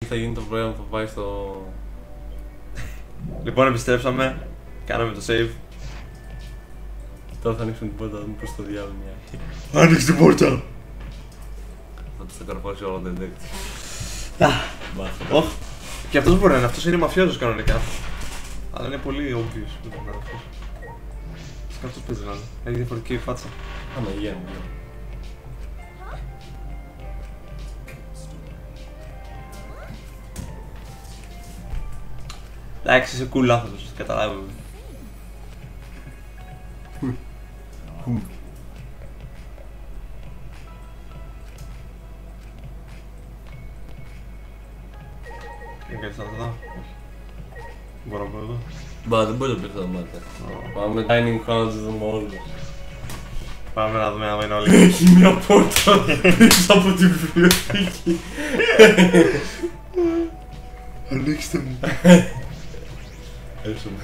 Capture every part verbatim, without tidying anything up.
Θα γίνει το πρόγραμμα που θα πάει στο... Λοιπόν, επιστρέψαμε. Κάναμε το save. Τώρα θα ανοίξουμε την πόρτα, θα δούμε πως το διάλογο μια. Άνοιξε την πόρτα! Θα τους τα καρφώσει όλο το εντέκτη. Οχ. Και αυτός μπορεί να είναι, αυτός είναι μαφιόζος κανονικά. Αλλά είναι πολύ obvious που δεν είναι αυτός. Και αυτός παίζει να είναι. Έχει διαφορετική φάτσα. Άμα υγεία μου. Εντάξει, είσαι cool άνθρωπος, καταλάβουμε. Είναι κάτι σαν αυτό? Όχι. Μπορώ να πω εδώ? Μπα, δεν μπορεί να πει αυτό μάτι. Πάμε dining hall να τους δούμε όλους. Πάμε να δούμε άμα είναι όλοι. Έχει μια πόρτα πίσω από την βιβλιοθήκη. Ανοίξτε μου. Έρχομαι.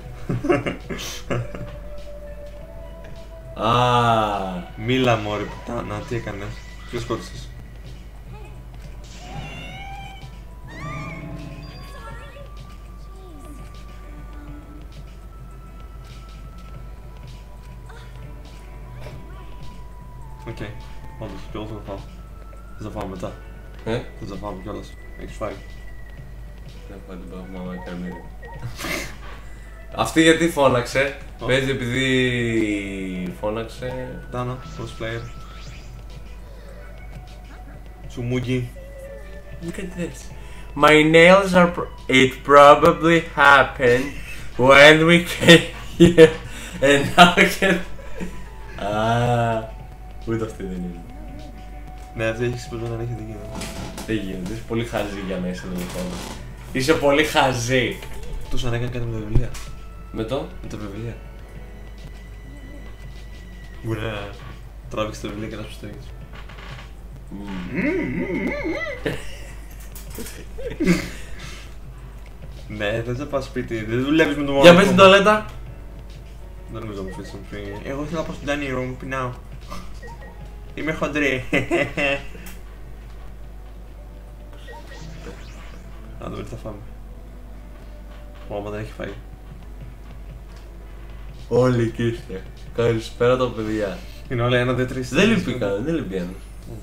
Ααααah. Μίλα μωρή πουτάνα, τι έκανες? Ποιος σκότωσες? Οκ, όντως, και εγώ θα το φάω. Θες να φάω μετά? Ε? Θες να φάω κιόλας? Έχεις φάει? Δεν πάω την παγμάμα καρμίδι. Αυτή γιατί φώναξε? Παίζει επειδή φώναξε. Τάνα, cosplayer. Σουμούκι. Look at this. My nails are. Pro it probably happened when we came here, and now I can. Ah, ούτε αυτή δεν είναι. Ναι, αυτή έχεις πει όταν έχει δίκιο. Δεν γίνεται, είσαι πολύ χαζή για να είσαι εδώ. Είσαι πολύ χαζή. Τους αν έκανε κάτι με τα βιβλία. Με το? Με τα βιβλία. Μπορεί να τράβηξε τα βιβλία και να σου στέγεις. Ναι, θες να πας σπίτι, δεν δουλεύεις με το μόνο. Για πες στην τουαλέτα. Δεν νομίζω να μου αφήσεις να μου πει. Εγώ θέλω να πάω στην dining room, πεινάω. Είμαι χοντρή. Να δούμε τι θα φάμε. Ο άμα δεν έχει φάει. Όλοι εκεί είστε. Καλησπέρα τα παιδιά. Είναι όλα ένα, δύο, τρεις. Δεν λείπει κανένα, δεν λείπει ένα.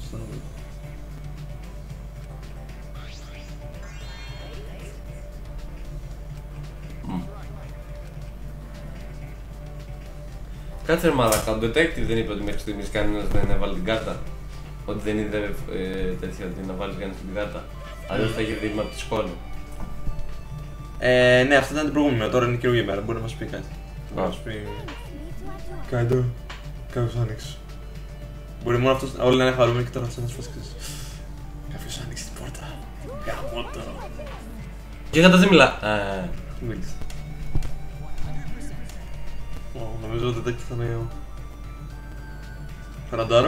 Κάτσε ρε μαλάκα, ο detective δεν είπε ότι μέχρι στιγμής κανένας δεν έβαλε την κάρτα. Ότι δεν είδε ε, τέτοια ότι να βάλεις κανένας την κάρτα. Αλλιώς θα είχε δείγμα από τη σκόνη. Ε, ναι, αυτή ήταν την προηγούμενη μέρα, τώρα είναι καινούργια μέρα, μπορεί να μας πει κάτι. Να μας πει... Κάτω, κάποιος άνοιξε. Μπορεί μόνο αυτός, όλοι να είναι χαρούμενοι και τώρα θα ένας φάσκες. Κάποιος άνοιξε την πόρτα. Γαμώτο. Και κατά δεν μιλά. Μίλησε. Νομίζω ότι τέτοιο θα είναι... Ραντάρο.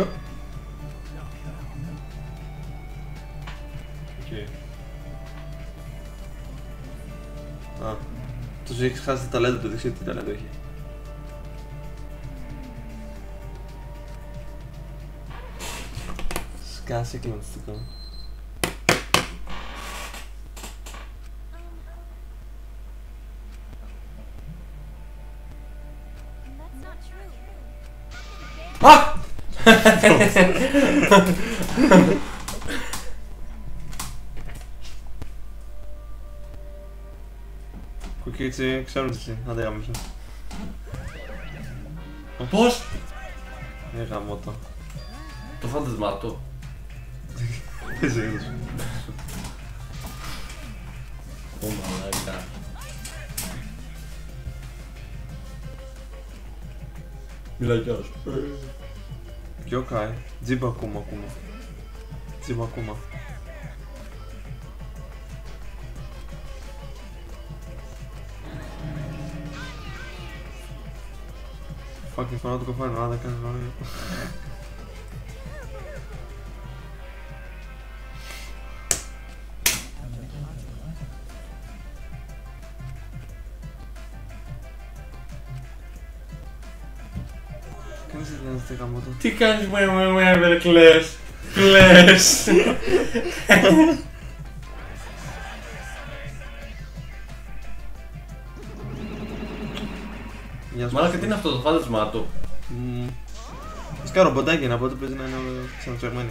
Οκ. Α, τους έχεις χάσει τα ταλέντα του, δεν ξέρει τι ταλέντο έχει. Σκάσε κλωτσιστικό. Α! Κουκίτσι, ξέρω τι εσύ, άντε γάμισο. Πώς? Ε, γαμώ το. Το φάντασμά του. Τι ζήτησε. Ω μαλάκα. Μιλάει κι άλλος. Yokai, Jiba Kuma Kuma. Jiba Kuma. Fucking φορά το κοφάνι, να δεν κάνεις νόημα. Τι κάνεις με με με με κλαις, κλαις. Γεια σου. Μαλάκα, τι είναι αυτό το φάντασμά του. Μμμ. Φυσικά ρομποτάκι είναι, από ό,τι παίζει να είναι ξαναψεγμένη.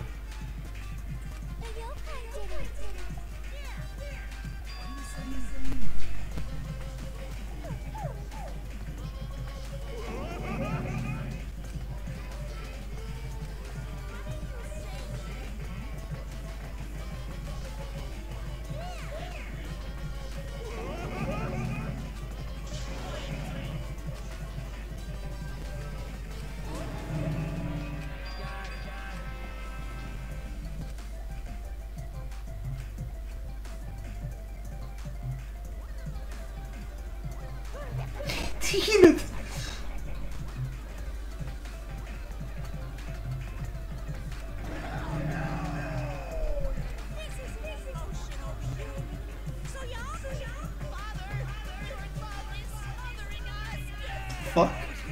Τι γίνεται? Fuck.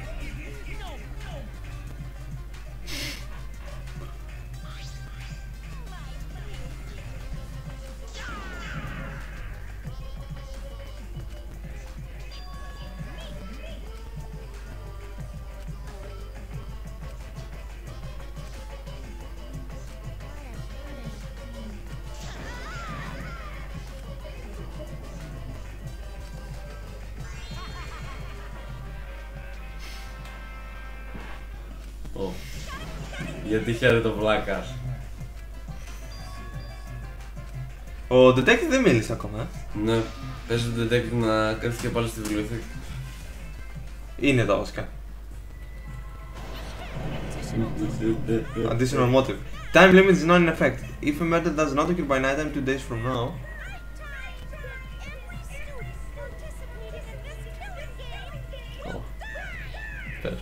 Ω. Γιατί χαίρεται το βλάκας. Ο detective δεν μίλησε ακόμα. ε. Ναι, πες το detective να κάθεται και πάλι στη βιβλιοθήκη. Είναι εδώ βασικά. Additional motive. Time limit is not in effect. If a murder does not occur by nighttime two days from now. Ω. Πες.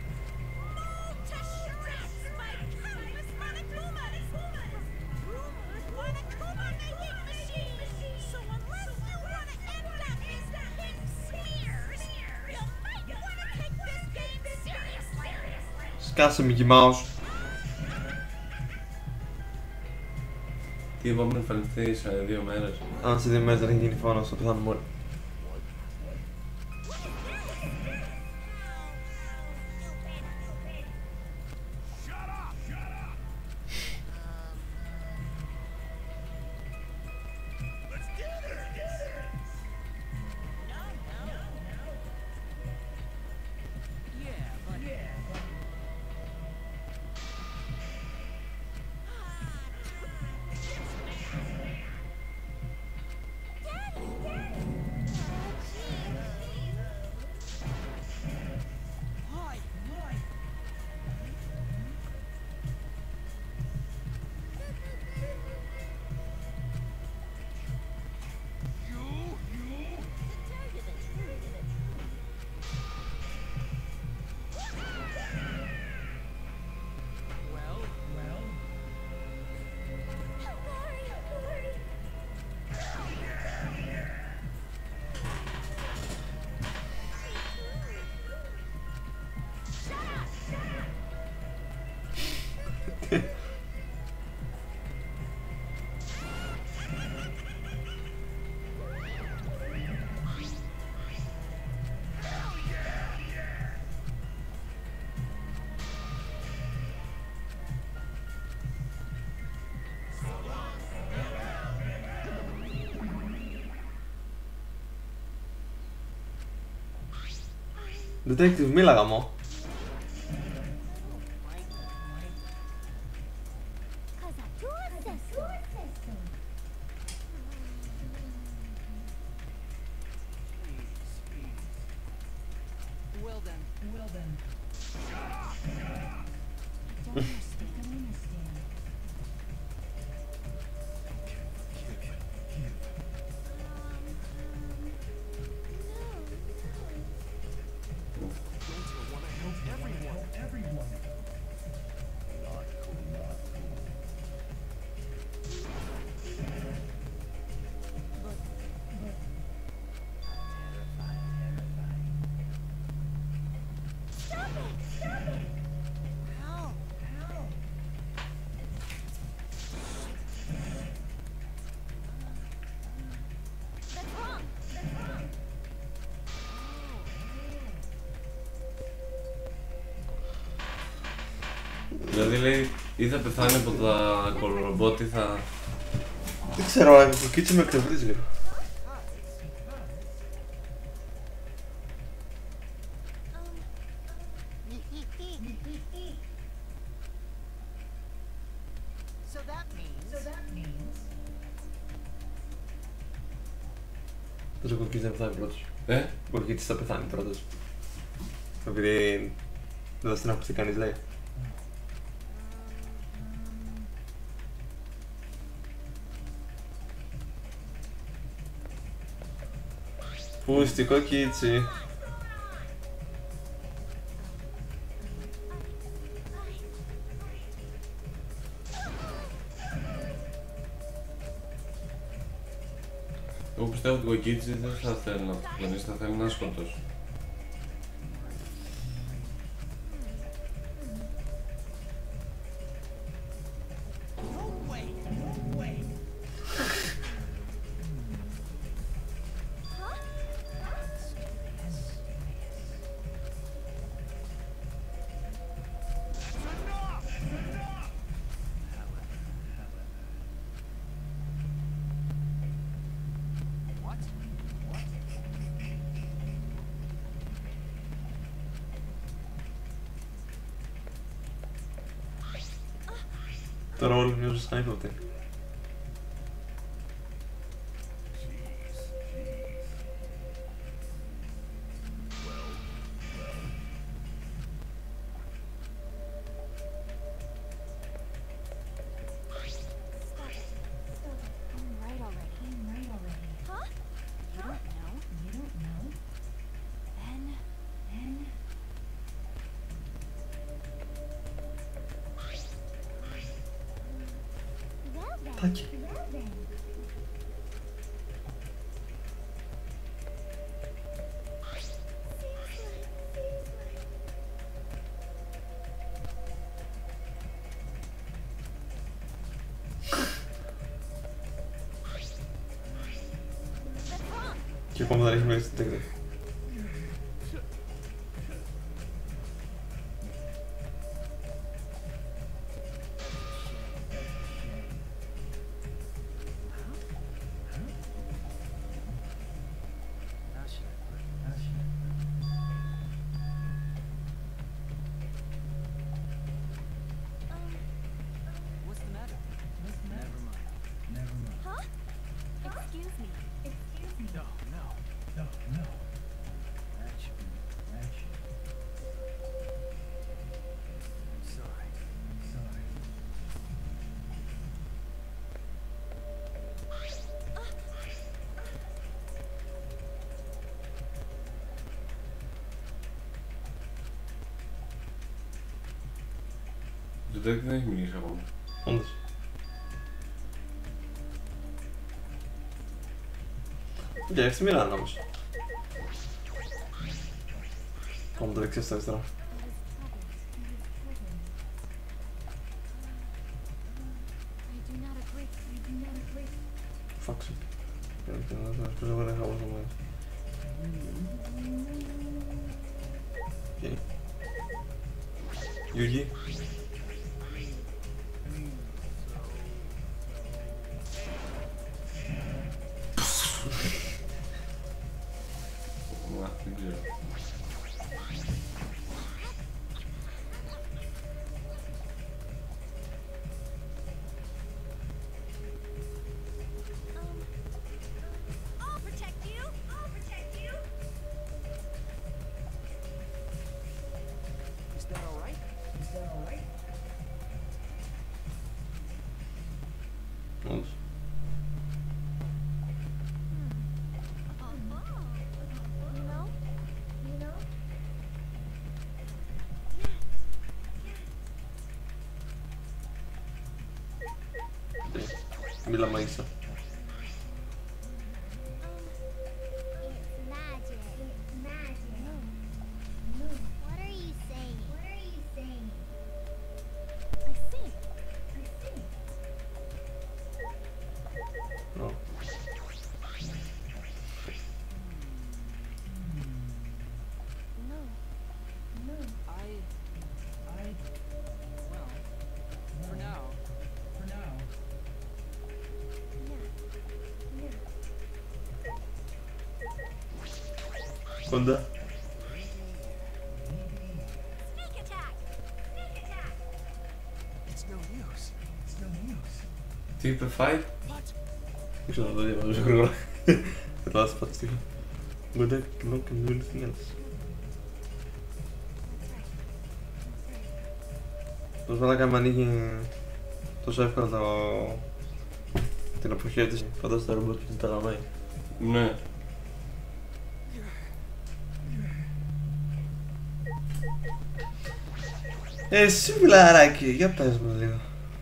Σκάσε Mickey Mouse. Τι είπαμε να εμφανιστεί σε δύο μέρες. Αν σε δύο μέρες δεν έχει γίνει φόνος, θα πεθάνουμε όλοι. Detective, μίλα γαμό. Δηλαδή λέει ή θα πεθάνει από τα κολορομπότ ή θα... Δεν ξέρω, αλλά το κίτσι με εκνευρίζει λίγο. Τόσο ο κίτσι θα πεθάνει πρώτος. Ε? Ο κίτσι θα πεθάνει πρώτος. Επειδή δεν θα την ακουστεί κανείς λέει. Πούστικο κίτσι. Εγώ πιστεύω ότι ο Κίτσι δεν θα θέλει να το κλονίσει, θα θέλει να σκοτώσει. Τώρα όλοι μοιάζουν σαν ύποπτοι. Τάκι. Και ακόμα δεν έχει μέσα στην τέκνη. Το Τέκ δεν έχει μιλήσει ακόμα. Όντως. Για έρθει Μιράντα όμως. Πάμε το δεξιά στα αριστερά. Φάξε. Και να σας πες εγώ δεν είχα όσο μόνος. Γιούργη. Μα, δεν ξέρω. Όντως. Μίλα μαγίσσα. Κοντά. Τι είπε fight? Δεν ξέρω να το διαβάζω γρήγορα. Θα το άσπα τη στιγμή. Κοντά και no can do anything else. Πώς μαλάκα με ανοίγει τόσο εύκολα το... την αποχέτηση. Φαντάζομαι τα ρομπότ και τα γαμάει. Ναι. Εσύ φιλαράκι, για πες μου λίγο.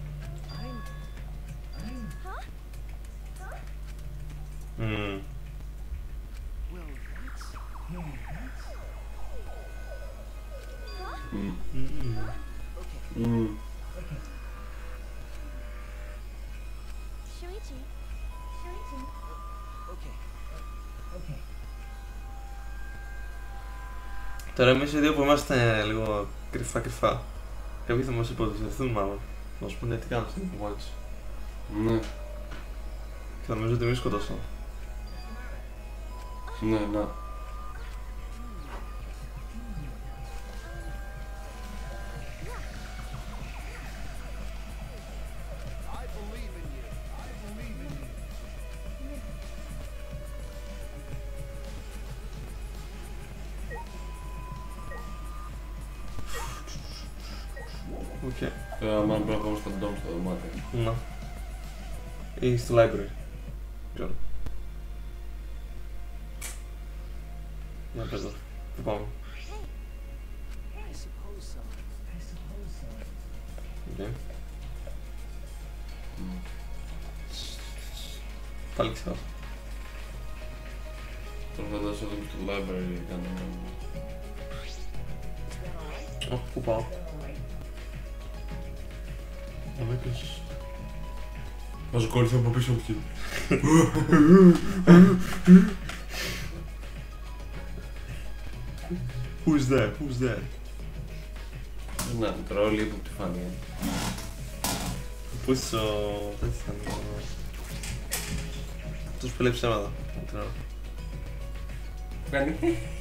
Μμμ. Μμμ. Τώρα εμείς οι δύο που είμαστε λίγο κρυφά κρυφά, κάποιοι θα μας υποδεχθούν μάλλον. Θα μας πούνε τι κάνουν στην υπομόνηση. Ναι. Και θα νομίζω ότι εμείς σκοτώσαμε. Ναι, ναι. Οκ. Ε, άμα πρέπει να πάμε στον ντόμ στο δωμάτιο. Να. Ή στο library. Ξέρω. Για πες τώρα. Πού πάμε. Οκ. Πάλι ξέρω. Τώρα φαντάζομαι ότι στο library κάνω... Ω, πού πάω. Αμέσως. Μας κόλλησε από πίσω εκεί. Who's there, who's there. Να, τώρα όλοι από τη φάνη. Πού είσαι ο... τέτοιο θα είναι. Αυτός που λέει ψέματα. Την ώρα. Κάνει.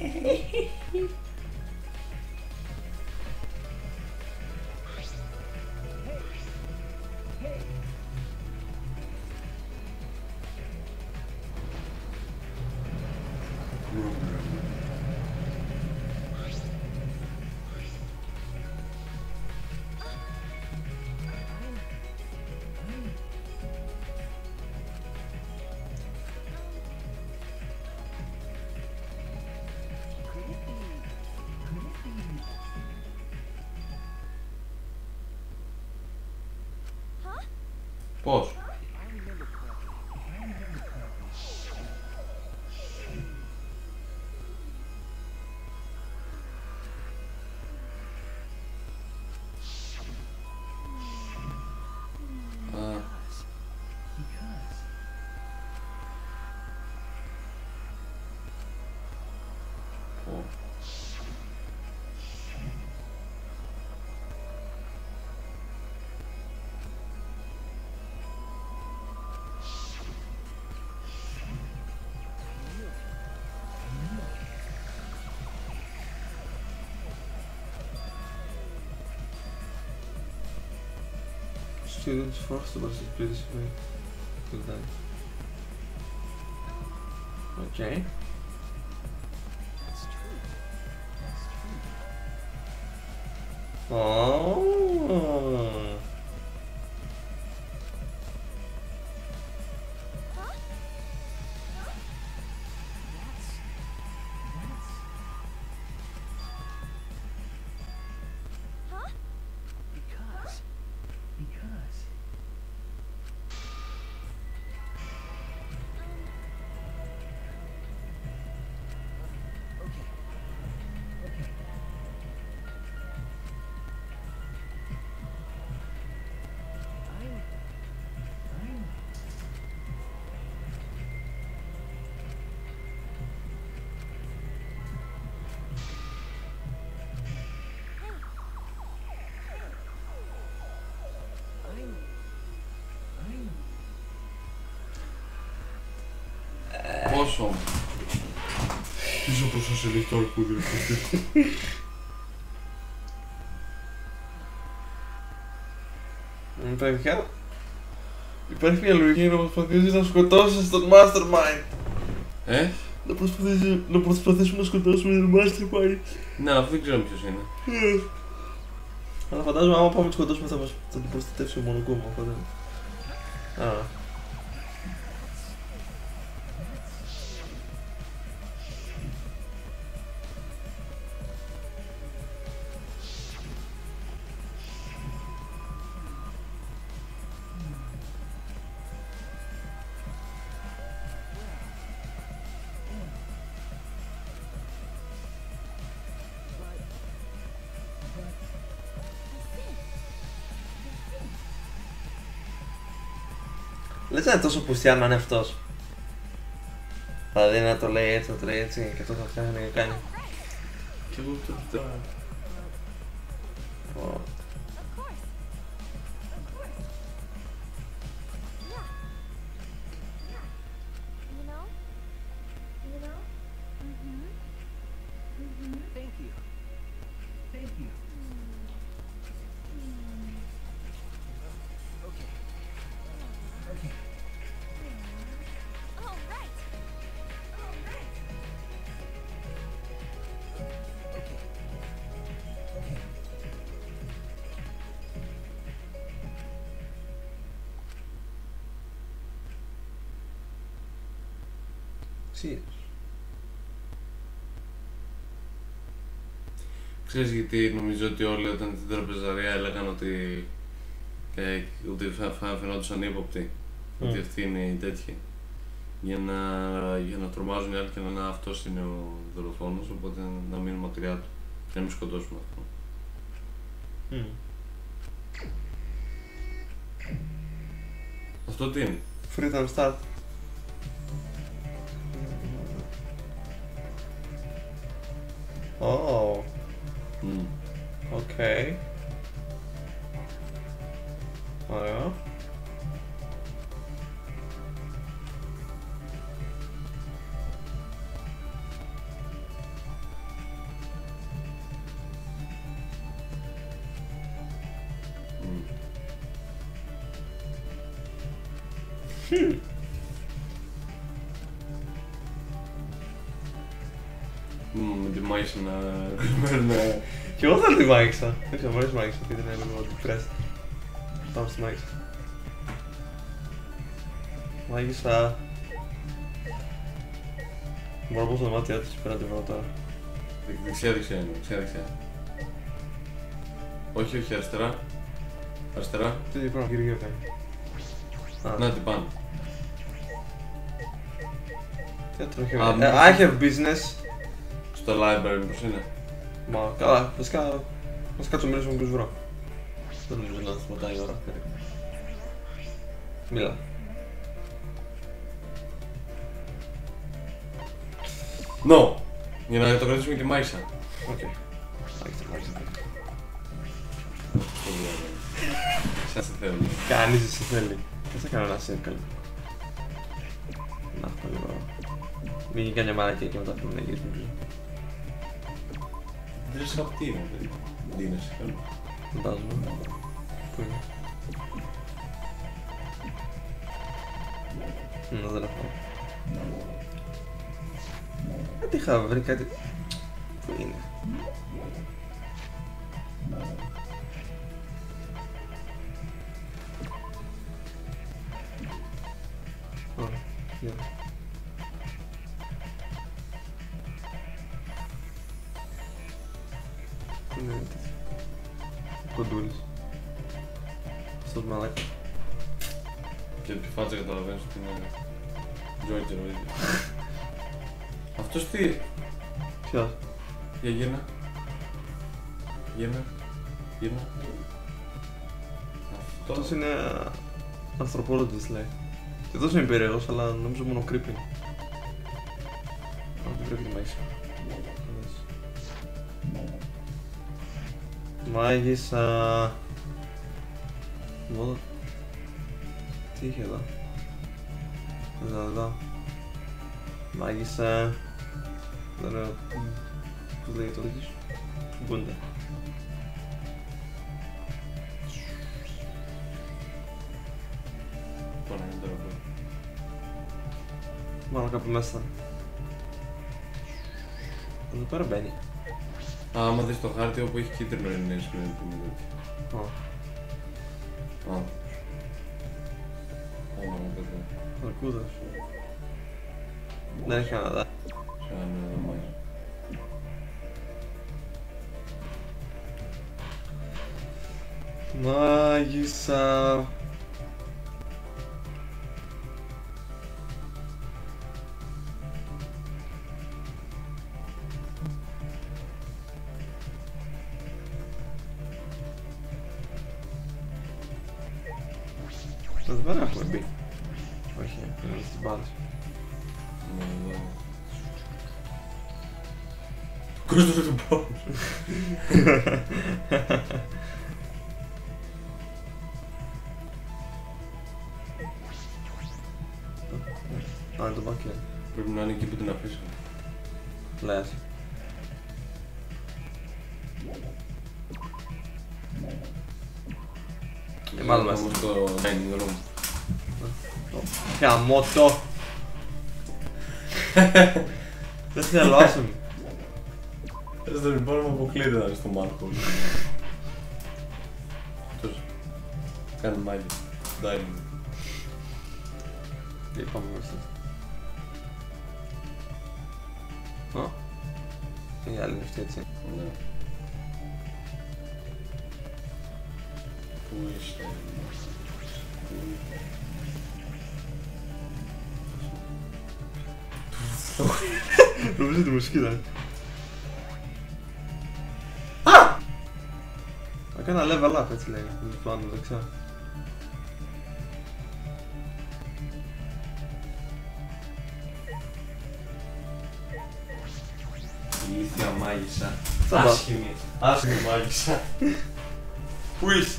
Πώς? Α. Πω. Students forced to participate. Good time. Okay. Oh. Πόσο? Πίσω προς το σελίχτο που διευθυντή. Παιδιά, υπάρχει μια λογική να προσπαθήσεις να σκοτώσεις τον Mastermind. Ε? Να προσπαθήσουμε να, προσπαθήσουμε να σκοτώσουμε τον Mastermind. Ναι, αυτό δεν ξέρω ποιος είναι. Αλλά φαντάζομαι άμα πάμε να σκοτώσουμε θα μας θα την προστατεύσει ο Μονοκόμο, οπότε... Α. Λες να είναι τόσο πουστιά να είναι αυτός. Δηλαδή να το λέει έτσι, να το λέει έτσι και αυτό θα φτιάχνει και κάνει. Κι εγώ το κοιτάω. Oh. Ξέρεις γιατί νομίζω ότι όλοι όταν την τραπεζαρία έλεγαν ότι ε, ότι θα φαινόντουσαν ύποπτοι, mm. ότι αυτή είναι η τέτοια, για να, για να τρομάζουν οι άλλοι και να είναι αυτός είναι ο δολοφόνος, οπότε να μείνουν μακριά του και να μην σκοτώσουν αυτό. Mm. Αυτό τι είναι? Free time start. Oh. Mm. Okay. Ωραία. Mm. Με τη μάγισσα να παίρνω. Κι εγώ θέλω τη μάγισσα. Δεν ξέρω, μου αρέσει η μάγισσα, γιατί είναι λίγο depressed. Πάμε στη μάγισσα. Μάγισσα. Μπορώ να πω στα μάτια της πέρα τη βρω τώρα. Δεξιά, δεξιά είναι, δεξιά, δεξιά. Όχι, όχι, αριστερά. Αριστερά. Τι πράγμα, γύρω γύρω κάνει. Να την πάνω. Τι ατροχή. I have business. Στο library πώς είναι? Μα καλά, βασικά μας κάτσω μιλήσω με τους βρω. Δεν νομίζω να σταματάει η ώρα. Μίλα. No! Για να το κρατήσουμε και μάγισσα. Οκ. Μάγισσα, μάγισσα. Σαν σε θέλει. Κανείς δεν σε θέλει. Δεν θα κάνω ένα circle. Να, θα λίγο... Μην γίνει κανένα μαλακία και μετά πρέπει να γυρίσουμε πίσω. Δεν είσαι από τι είναι, δεν είναι σε Φαντάζομαι. Πού είναι? Να δεν έχω. Κάτι είχα βρει κάτι... Πού είναι? Ωραία, γεια. Είναι τέτοιο. Κοντούλης. Αυτός μαλάκα. Και τη φάτσα καταλαβαίνεις ότι είναι Joker ο ίδιος. Αυτός τι? Ποιος? Για γύρνα. Γύρνα. Γύρνα. Αυτός είναι anthropologist λέει. Και αυτός είναι περίεργος, αλλά νομίζω μόνο creepy. Αν δεν πρέπει να μάγισσα. Μάγισσα. Μόνο... Τι είχε εδώ? Εδώ, εδώ. Μάγισσα. Δεν είναι... Πώς λέγεται το τέτοιος. Μπούντα. Πάνε είναι τώρα πού. Μάλλον κάπου μέσα. Εδώ πέρα μπαίνει. Α, άμα δεις το χάρτη όπου έχει κίτρινο είναι screen που είναι τέτοιο. Ω. Α. Άμα μου πέτω. Αρκούδας. Δεν έχει κανένα. Σαν μάγια. Μάγισσα. Εδώ πέρα έχουμε μπει. Όχι, είναι στις μπάλες. Ναι, εδώ. Κόστος του πόνου. Α, είναι το backyard. Πρέπει να είναι εκεί που την αφήσω. Λες. Ε, μάλλον μέσα. Όμως το dining room. Γαμώτο. Δεν θέλω, άσε με. Στο λοιπόν μου αποκλείται να είναι στο Μάρκο. Αυτός. Κάνει μάγια. Dining room. Τι πάμε μέσα. Α. Η άλλη είναι αυτή έτσι. Ναι. Πού είστε. Πού είστε. Νομίζω τη μουσική ήταν. Έκανα level up έτσι λέει. Πάνω δεξιά. Ηλίθια μάγισσα. Θα πάω. Άσχημη. Άσχημη μάγισσα. Πού είσαι.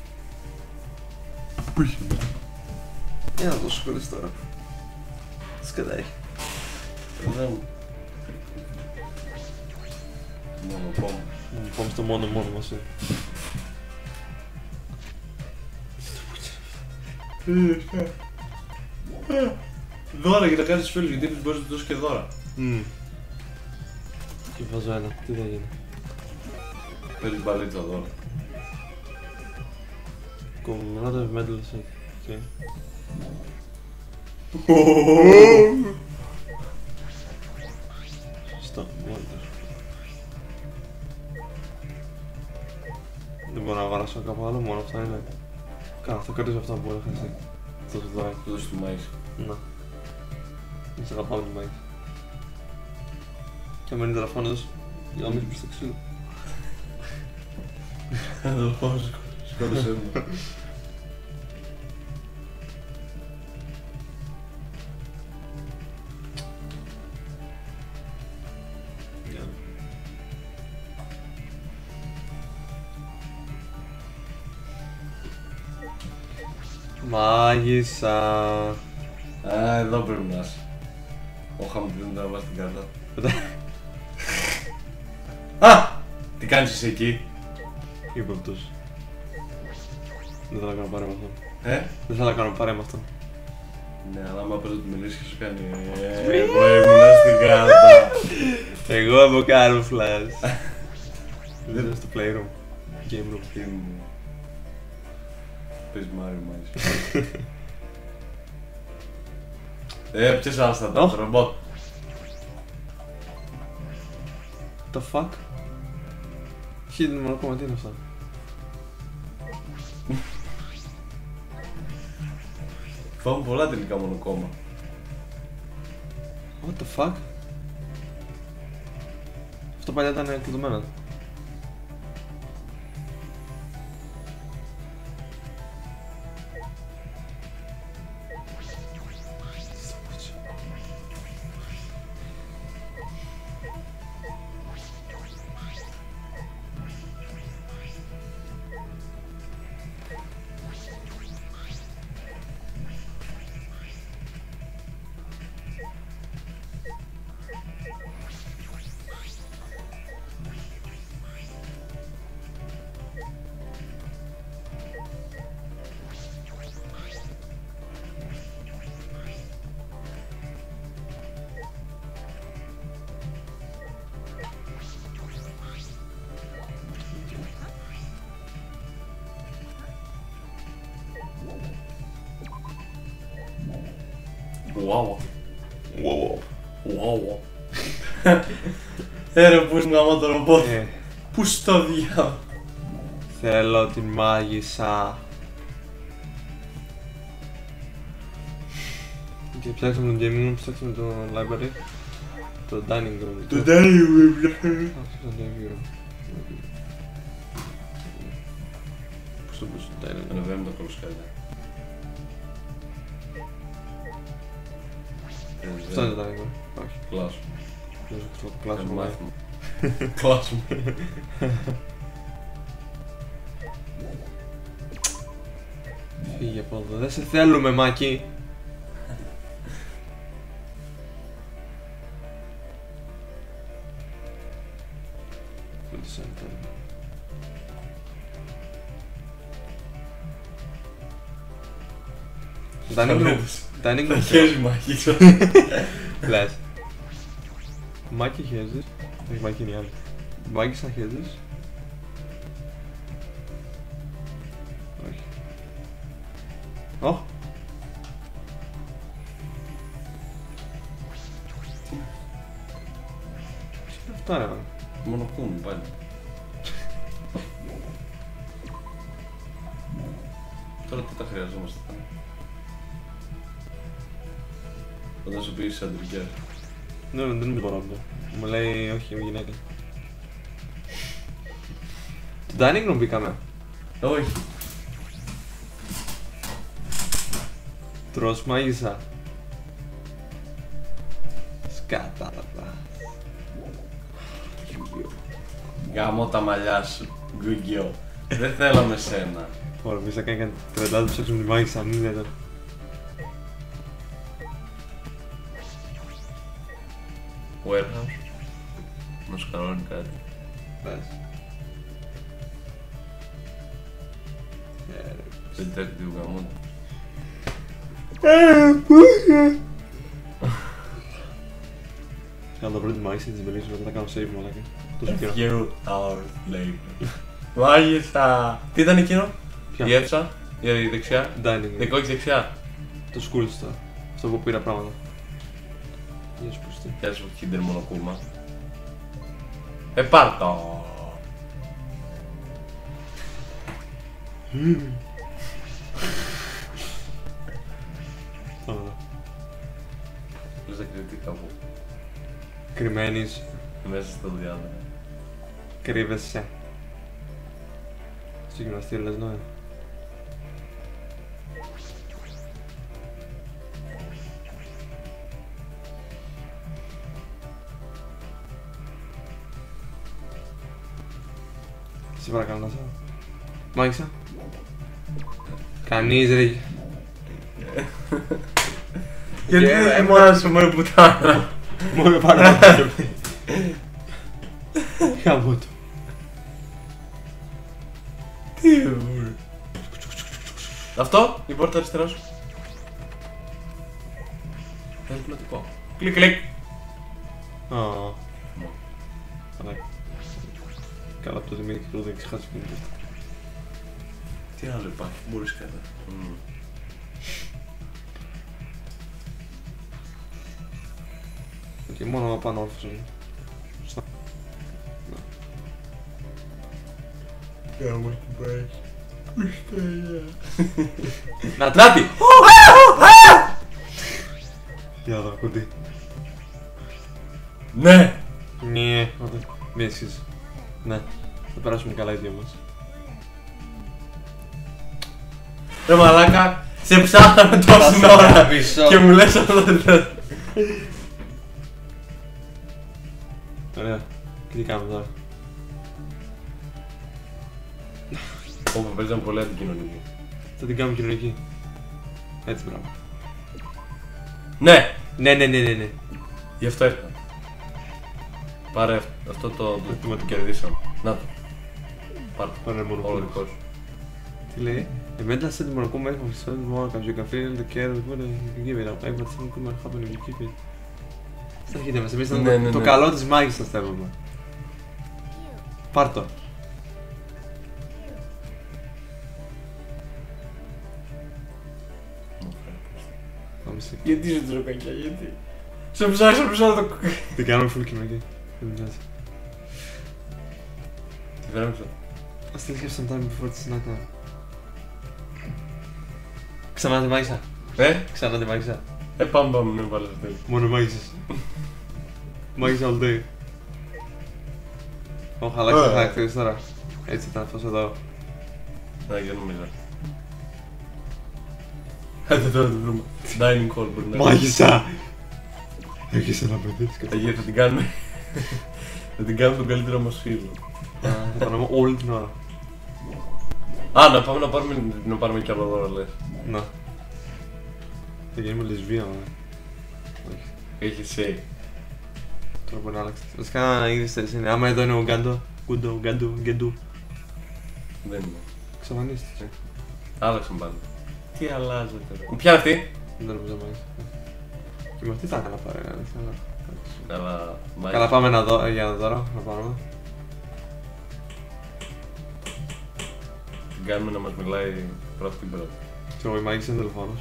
Πού είσαι. Για να το σχολείς τώρα. Σκατά έχει. Δεν. Μόνο πόμο. Πάμε στο μόνο μόνο μας. Δώρα για να κάνεις φίλους, γιατί έπρεπε μπορείς να του δώσεις και δώρα. Μμμ. Και βάζω ένα, τι θα γίνει. Παίζεις μπαλίτσα δώρα. Comrade medal set. Okay. Stop wonder. Δεν μπορώ να αγοράσω κάπου άλλο, μόνο αυτά είναι. Καλά, θα κρατήσω αυτά που μπορεί να χρειαστεί. Αυτό το δωράκι. Το δώσεις του μάγισσα. Να. Δεν σε αγαπάω το μάγισσα. Και αν μένει τηλεφώνος, για να μην προς το ξύλο. Θα το πω, σκότωσέ μου. Μάγισσα. Α, εδώ πρέπει να είσαι. Ο Χαμπλούν να βάζει την κάρτα. Α! Τι κάνεις εσύ εκεί. Είπε αυτός. Δεν θέλω να κάνω παρέα με αυτόν. Ε? Δεν θέλω να κάνω παρέα με αυτόν. Ναι, αλλά άμα πες ότι μιλήσεις και σου κάνει «Ε, εγώ ήμουνα στην κάρτα». Εγώ είμαι ο Κάρουφλας. Δεν είμαι στο playroom. Game room. Τι μου. Πες Μάριο μάλιστα. Ε, ποιος άλλος θα το ρομπότ. The fuck? Hidden μόνο ακόμα, τι είναι αυτά. Φάμε πολλά τελικά μονοκόμμα. What the fuck? Αυτό παλιά ήταν κλειδωμένο. Wow. Wow. Wow. Ε, ρε, πού είναι γαμώ το ρομπότ. Ε, Πού στο διάβολο. θέλω την μάγισσα. Και ψάξαμε το gaming room, ψάξαμε το library. Το dining room. Το dining room. Αυτό το dining room. Πώς το πεις το dining room. Ανεβαίνουμε το κολοσκάλι. Αυτό είναι το dining room. Όχι. Κλάσου. Δεν ξέρω το κλάσο μου. Μάθημα. Κλάσου. Φύγε από εδώ, δεν σε θέλουμε Μάκη. Dining room. Dining Τα room. χέρι μαγίσω. Λες. Μάκη χέζεις. Όχι, Μάκη είναι η άλλη. Μάκη σαν χέζεις. Όχι. Ωχ. Τι είναι αυτά ρε μάνα. Μονοκούν πάλι. Τώρα τι τα χρειαζόμαστε. Όταν σου πεις αντρικές. Ναι, δεν μπορώ αυτό. Μου λέει όχι, είμαι γυναίκα. Το dining room μπήκαμε. Όχι. Τρως μάγισσα. Σκάτα. Γάμω τα μαλλιά σου. Γκουγγιό. Δεν θέλω με σένα. Ωραία, εμείς θα κάνει κάτι τρελά, θα ψάξουμε τη μάγισσα, μην είναι εδώ. Warehouse. Να σου καρώνει κάτι. Πες. Detective γαμώ. Θέλω να βρω τη μάγισσα της Μπελίσσου, μετά θα κάνω save μαλάκα. Τόσο καιρό. Few hours later. Μάγισσα. Τι ήταν εκείνο? Ποια? Η αίθουσα, η δεξιά. Dining room. Δικό έχεις δεξιά. Το school store. Αυτό που πήρα πράγματα. Γεια σου πούστη. Γεια σου, Kinder μονοκούμα. Ε, πάρ' το. Ωραία. Λες να κρυφτεί κάπου. Κρυμμένης. Μέσα στο διάδρομο. Κρύβεσαι. Στο γυμναστήριο λες νόημα. Σε παρακαλώ να σε. Μάγισσα. Κανείς ρε. Γιατί δεν μόνο σου μωρέ πουτάνα. Μόνο πάνω από το. Χαμό του. Τι βουρ. Αυτό, η πόρτα αριστερά σου. Ερωτηματικό. Κλικ, κλικ. Α. Καλά. Καλά από το Δημήτρη και το δεν ξεχάσεις που είναι. Τι άλλο υπάρχει, μπορείς κάτι. Και μόνο πάνω όρθος είναι. Σωστά. Γάμος την πάει. Κουστέλια. Να τράτη! Για εδώ, κουντί. Ναι! Ναι, ωραία. Μη εσείς. Ναι, θα περάσουμε καλά οι δύο μας. Ρε μαλάκα, σε ψάχναμε τόση ώρα και μου λες αυτό το. Ωραία. Και τι κάνουμε τώρα. Όπου παίζαμε πολύ αντικοινωνική. Θα την κάνουμε κοινωνική. Έτσι μπράβο. Ναι! Ναι, ναι, ναι, ναι, ναι. Γι' αυτό ήρθα. Πάρε αυ- αυτό το. Αυτό το με το το κερδίσαμε. Να το. Πάρε το. Πάρε μόνο Όλο πόνο. δικό σου. Τι λέει. Eventually set the Morocco made from certain more as you can feel the care of what you can give it up. Every single could happen if you keep it. Στα αρχίδια μας, εμείς Ναι, ήταν ναι, το ναι. καλό της μάγισσας θέλουμε. Πάρ' το. Μου φέρε. Θα μισή. Γιατί σου τρώω κακιά, γιατί. Σε ψάξω πίσω το. Τι κάνουμε full κοινό εκεί. Δεν μοιάζει. Τι φέραμε αυτό. Ας τελείχε some time before τη snack now. Ξανά τη μάγισσα. Ε, Ξανά τη μάγισσα. ε, πάμε, πάμε, ναι, βάλε αυτό. Μόνο μάγισσες. Μάγισσα all day. Όχι, αλλάξει τα χαρακτήρες τώρα. Έτσι ήταν αυτός εδώ. Να, για νομίζω. Άντε τώρα το βρούμε. Dining hall μπορεί να είναι. Μάγισσα! Έχεις ένα παιδί της Θα γίνει, θα την κάνουμε. Θα την κάνουμε τον καλύτερο μας φίλο. Θα το κάνουμε όλη την ώρα. Α, να πάμε να πάρουμε, να πάρουμε κι άλλο δώρο, λες. Να. Θα γίνουμε λεσβία, μα. Όχι. Έχει say. Τώρα μπορεί να αλλάξει. Βασικά να είδες τέλος είναι. Άμα εδώ είναι ο Γκάντο. Γκούντο, Γκάντο, Γκέντου. Δεν είναι. Εξαφανίστηκε. Άλλαξαν πάντα. Τι αλλάζει τώρα. Ποια είναι αυτή. Δεν νομίζω μάγισσα. Και με αυτή θα έκανα πάρε, αλήθεια, αλλά... Καλά, Καλά πάμε να δω, για να δω, να πάρουμε. Την κάνουμε να μας μιλάει πρώτη την πρώτη. Και εγώ η μάγισσα είναι δολοφόνος.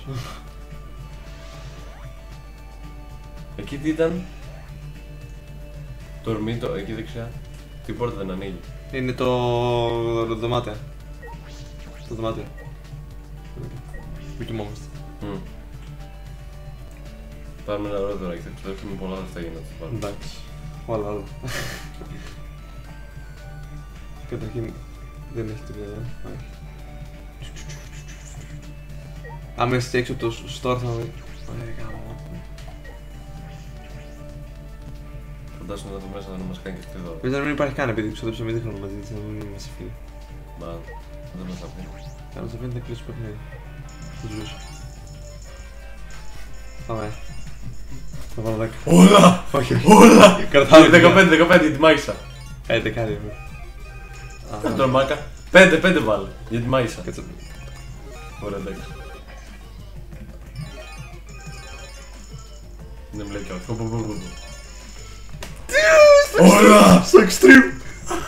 Εκεί τι ήταν. Το ορμήτο, εκεί δεξιά. Τι πόρτα δεν ανοίγει. Είναι το... το δωμάτιο. Το δωμάτιο. Μη κοιμόμαστε. Mm. Πάμε ένα ωραίο δωράκι, θα ξοδέψουμε πολλά λεφτά για να το πάρουμε. Εντάξει. Όλα, όλα. Καταρχήν δεν έχει τίποτα. Όχι. Άμα είσαι έξω από το store θα δει. Ωραία, γάμο. Φαντάσου να το μέσα να μας κάνει και αυτή εδώ. Πες να μην υπάρχει καν επειδή ξοδέψαμε δύο χρόνια μαζί της, να μην είμαστε φίλοι. Μα, δεν μας αφήνει. Κάνω σε πέντε κλείσει παιχνίδι. Το ζούσε. Πάμε. Θα βάλω δέκα. Όλα! Όχι, Όλα! Κρατάμε δεκαπέντε, δεκαπέντε, τη μάγισσα. Ε, δεκάρι. Δεν τώρα μάκα. πέντε, πέντε βάλε, για τη μάγισσα. Κάτσε. Ωραία, εντάξει. Δεν μου λέει κι αυτό. Όλα! Στο extreme!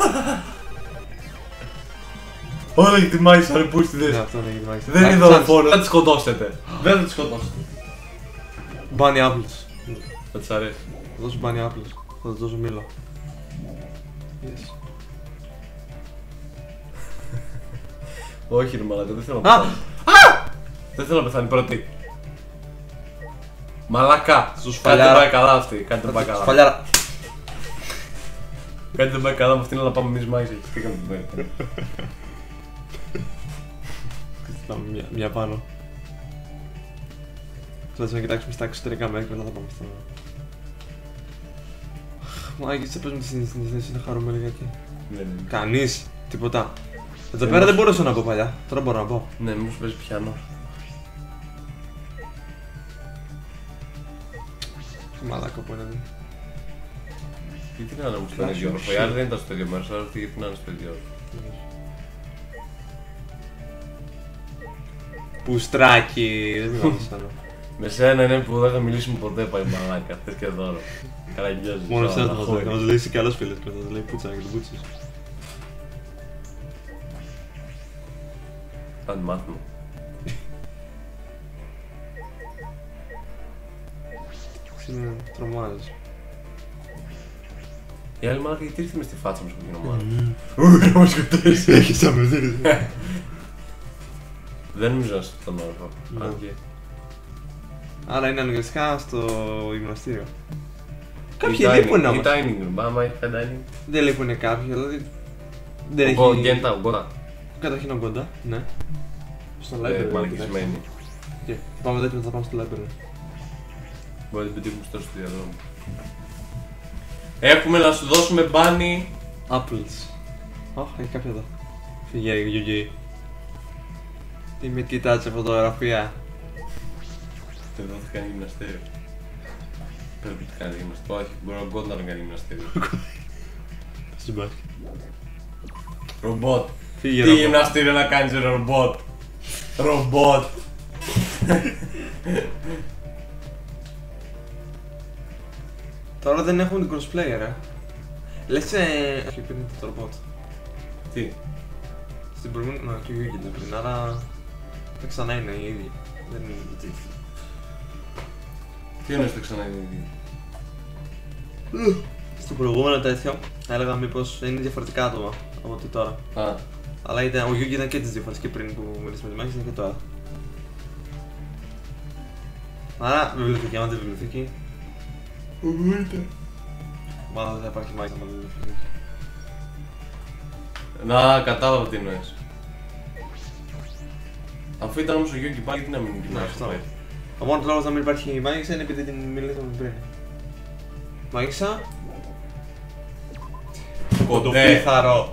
Όλα για τη μάγισσα, ρε πού στη Ναι, δες. αυτό είναι η μάγισσα. Δεν είναι δολοφόνο, θα τη σκοτώσετε. Δεν θα τη σκοτώσετε. Bunny apples. Θα της αρέσει. Θα δώσω bunny apples. Θα της δώσω μήλο. Yes. Όχι ρε μαλάκα, δεν θέλω να Α! πεθάνει. Δεν θέλω να πεθάνει πρώτη. Μαλάκα! Σου Κάτι σφαλιάρα. δεν πάει καλά αυτή, κάτι δεν πάει καλά. Σφαλιάρα. Κάτι δεν πάει καλά με αυτήν, αλλά πάμε εμείς μάγισσα και στήκαμε την πέρα. Πάμε μια, μια πάνω. Κάτσε να κοιτάξουμε στα εξωτερικά μέρη και μετά θα πάμε στο... Μάγισσα, πες μου τη συνθέση να χαρούμε λιγάκι. Δεν είναι. Κανείς, τίποτα. Εδώ πέρα δεν μπορούσα να πω παλιά, τώρα μπορώ να πω. Ναι, μήπως παίζει πιάνο. Μαλάκα που είναι εδώ. Γιατί να είναι όμως στον ίδιο όροφο, οι άλλοι δεν ήταν στο ίδιο μέρος, αλλά αυτοί γιατί να είναι στο ίδιο όροφο. Πουστράκι, δεν μιλάω σαν. Με σένα είναι που δεν θα μιλήσουμε ποτέ πάει μαλάκα, θες και δώρο. Καραγκιόζεις. Μόνο εσένα θα μας λέει, θα μας λέει είσαι καλός φίλος και θα μας λέει πουτσα και τον πούτσες. Θα την μάθουμε. Είναι τρομάζεις. Η άλλη μαλάκα γιατί ήρθε μες στη φάτσα μας που γίνω μάλλον. Ου, να μας σκοτώσει. Έχεις αμετήρες. Δεν νομίζω να είσαι στον όροφο. Ναι. Αν και. Άρα είναι αναγκαστικά στο γυμναστήριο. Κάποιοι Ή λείπουν dining- όμως. ή dining room, άμα έχει ένα dining. Δεν λείπουν κάποιοι, δηλαδή. Δεν Ο έχει. Γκέντα, ο Γκόντα. Καταρχήν ο Γκόντα, ναι. Στο Ε, library. μαλακισμένη. Και πάμε δέντρο, θα πάμε στο library. Μπορεί να την πετύχουμε στο στο διαδρόμο. Έχουμε να σου δώσουμε μπάνι. Apples. Αχ, έχει κάποιο εδώ. Φύγε, Γιουγγί. Τι με κοιτάς σε φωτογραφία. Εδώ θα κάνει γυμναστήριο. Πρέπει να κάνει γυμναστήριο. Όχι, μπορεί ο Γκόντα να κάνει γυμναστήριο. Στην μπάσκετ. Ρομπότ. Φύγε, Τι ρομπότ. γυμναστήριο να κάνεις ρε ρομπότ. Ρομπότ. Τώρα δεν έχουμε την crossplay, ρε. Λες ε... Όχι, πριν το ρομπότ. Τι. Στην προηγούμενη... Να, και ο Γιούγκι ήταν πριν, άρα... Θα ξανά είναι οι ίδιοι. Δεν είναι legit. Τι είναι στο ξαναείδη. Στο προηγούμενο τέτοιο έλεγα μήπως είναι διαφορετικά άτομα από ότι τώρα. Α. Αλλά ήταν, ο Γιούγκη ήταν και τις δύο φορές και πριν που μιλήσαμε με τη Μάχη, ήταν και τώρα. Άρα, βιβλιοθήκη, άμα δεν βιβλιοθήκη. Εννοείται. Μάλλον δεν θα υπάρχει Μάχη άμα δεν βιβλιοθήκη. Να, κατάλαβα τι εννοείς. Αφού ήταν όμως ο Γιούγκη πάλι, τι να μην είναι Αυτό. Ο μόνος λόγος να μην υπάρχει Μάγισσα είναι επειδή την μιλήσαμε πριν. Μάγισσα. Κοντέ. Πίθαρο.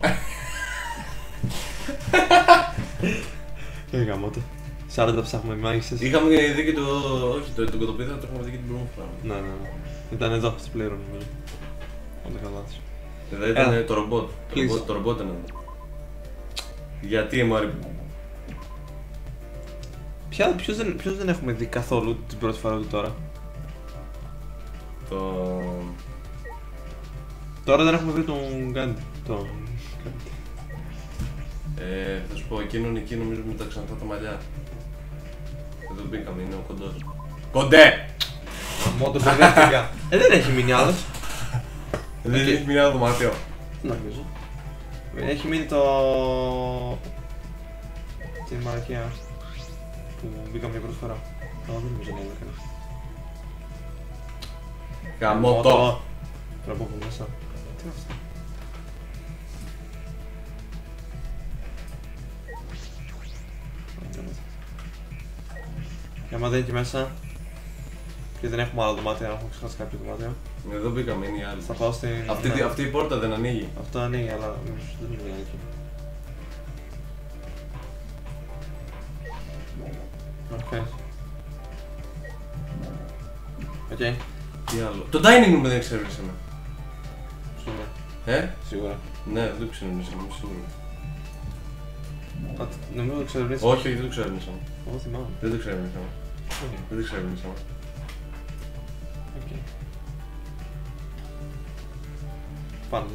Ε, γαμώτο. σαράντα ψάχνουμε μάγισσες. Είχαμε δει και το. Όχι, το, το κοντοπίθαρο το έχουμε δει και την προηγούμενη φορά. Ναι, ναι, ναι. Ήταν εδώ, στη πλήρω νομίζω. Αν δεν κάνω λάθος. Εδώ ήταν Έλα. το ρομπότ. Το Please. ρομπότ, το ρομπότ ήταν εδώ. Γιατί μωρή. Ποια, ποιος, δεν, ποιος δεν έχουμε δει καθόλου την πρώτη φορά του τώρα. Το. Τώρα δεν έχουμε βρει τον Γκάντι. Τον Γκάντι. Ε, θα σου πω, εκείνον εκεί νομίζω με τα ξανθά τα μαλλιά. Εδώ μπήκαμε, είναι ο κοντός. Κοντέ! Αμό το μπερδεύτηκα. Ε, δεν έχει μείνει άλλος. Δεν Οκ. έχει μείνει άλλο δωμάτιο. Τι νομίζω. Έχει μείνει το... Την μαλακία που μπήκαμε για πρώτη φορά. Αλλά δεν νομίζω να είναι κανένα. Γαμώ το. Τώρα από από μέσα. Τι είναι αυτό. Και άμα δεν είναι εκεί μέσα και δεν έχουμε άλλο δωμάτιο, αν έχουμε ξεχάσει κάποιο δωμάτιο, Εδώ μπήκαμε, είναι η άλλη. θα πάω στην... Αυτή, ναι. αυτή η πόρτα δεν ανοίγει. Αυτό ανοίγει, αλλά νομίζω δεν είναι η εκεί. Οκ. Οκ. Τι άλλο. Το dining room δεν εξερευνήσαμε. Σίγουρα. Ε? Σίγουρα. Ναι, δεν το εξερευνήσαμε, είμαι σίγουρο. Α, νομίζω το εξερευνήσαμε. Όχι, όχι, δεν το εξερευνήσαμε. Εγώ θυμάμαι. Δεν το εξερευνήσαμε. Οκ. Δεν το εξερευνήσαμε. Οκ. Πάμε.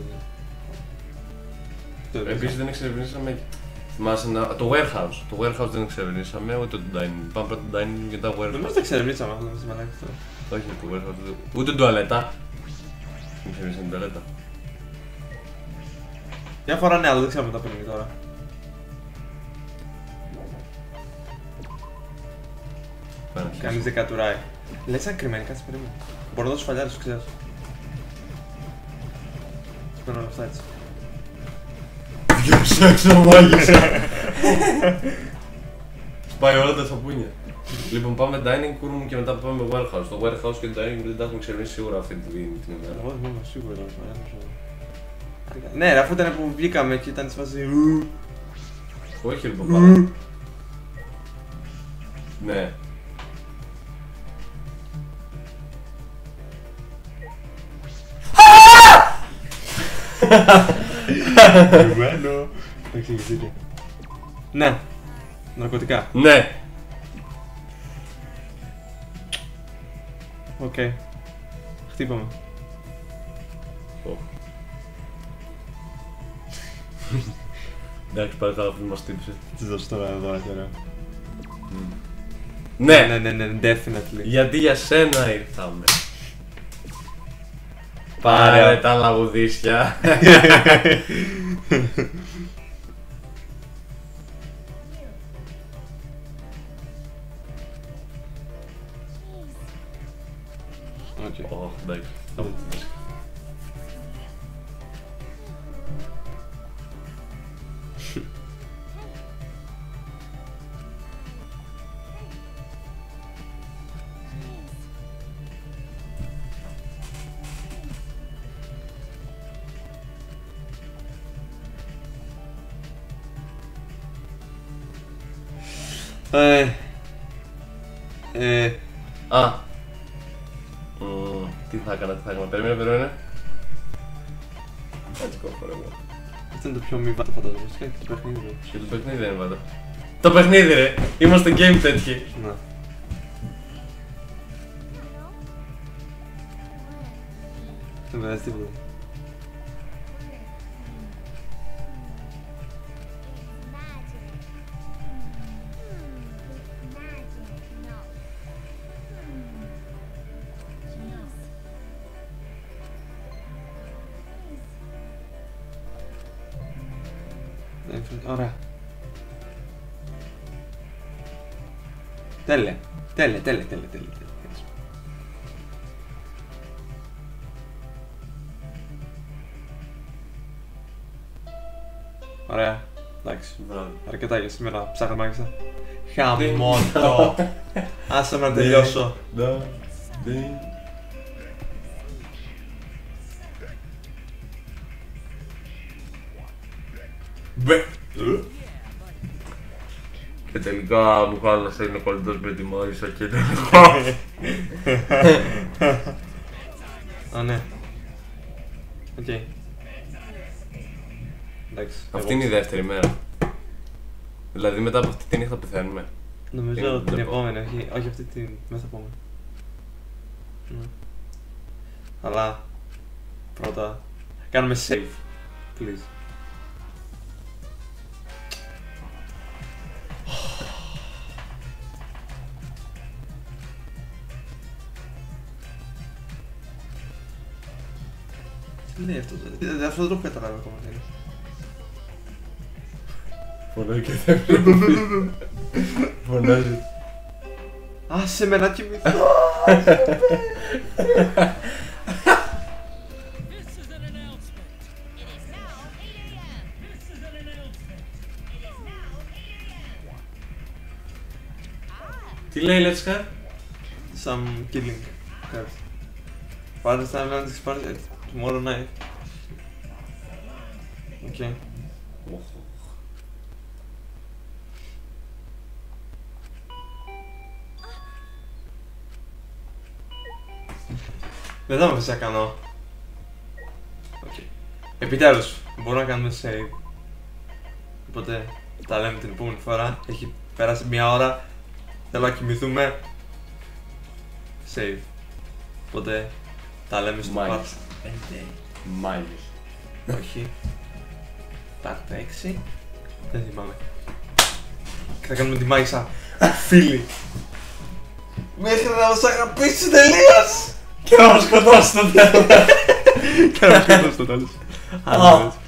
Επίσης δεν εξερευνήσαμε. Θυμάσαι να... το warehouse. Το warehouse δεν εξερευνήσαμε, ούτε το dining room. Πάμε πρώτα το dining room και τα warehouse. Νομίζω το εξερευνήσαμε, αυτό δεν μαλάκι αυτό. Όχι, το warehouse. δεν- Ούτε την τουαλέτα. Δεν εξερευνήσαμε την τουαλέτα. Μια φορά ναι, αλλά δεν ξέρουμε τα παιχνίδια τώρα. Πάνε, Κανείς δεν κατουράει. Λες αν κρυμμένη, κάτσε περίμενε. Μπορώ να δώσω φαλιάρες, το ξέρεις. Και παίρνω όλα αυτά έτσι. Διώξε έξω μάγισσα. Σπάει όλα τα σαπούνια. Λοιπόν, πάμε dining room και μετά πάμε warehouse. Το warehouse και το dining room δεν τα έχουμε εξερευνήσει σίγουρα αυτή την την ημέρα. Εγώ θυμάμαι σίγουρα ήταν φαλιάρες. Ναι, ρε, αφού ήταν που βγήκαμε και ήταν στη φάση. «Ου». Όχι, ρε παπά. Ναι. Κρυμμένο. Θα εξηγηθείτε. Ναι. Ναρκωτικά. Ναι. Οκ. Χτύπαμε. Ω. Εντάξει, πάλι καλά που μας τύψε. Τι δώσω τώρα εδώ, τώρα. Ναι. Ναι, ναι, ναι, definitely. Γιατί για σένα ήρθαμε. Πάρε ρε τα λαγουδίσια. Οκ. Ω, εντάξει. Ε, ε, Α. Μμμ, τι θα έκανα, τι θα έκανα. Περίμενε, περίμενε. Έτσι κόφω εγώ. αυτό είναι το πιο μη βάτα φαντάζομαι. Και το παιχνίδι. Και το παιχνίδι δεν είναι πάντα. Το παιχνίδι ρε! Είμαστε game τέτοιοι. Να. Δεν βγάζει τίποτα. Ωραία. Τέλεια. Τέλεια, τέλεια, τέλεια, τέλεια. Ωραία. Εντάξει. Αρκετά για σήμερα. Ψάχα μάγισσα. Χαμότο. Άσε να τελειώσω. Μπε. Και τελικά μου χάλασε είναι κολλητός με τη Μάρισα και τελικά. Α, ναι. Οκ. Εντάξει. Αυτή είναι η δεύτερη μέρα. Δηλαδή μετά από αυτή τη νύχτα πεθαίνουμε. Νομίζω την επόμενη, όχι, όχι αυτή την μεθεπόμενη. Ναι. Αλλά πρώτα κάνουμε save, please. Τι λέει αυτό, δε, αυτό δεν το έχω καταλάβει ακόμα. Φωνάει και δεν πρέπει. Φωνάζει. Άσε με να κοιμηθώ. Τι λέει let's have? Some killing cards. Father's time land expired tomorrow night. Okay. Δεν θα με αφήσει να κάνω. Okay. Επιτέλους, μπορούμε να κάνουμε save. Οπότε τα λέμε την επόμενη φορά. Έχει πέρασει μια ώρα. Θέλω να κοιμηθούμε. Save. Οπότε τα λέμε στο part πέντε. Μάλιστα. Όχι. Part έξι. Δεν θυμάμαι. Και θα κάνουμε τη Μάγισσα φίλη. Μέχρι να μας αγαπήσει τελείως. Και να μας σκοτώσει στο τέλος. Και να μας σκοτώσει στο τέλος.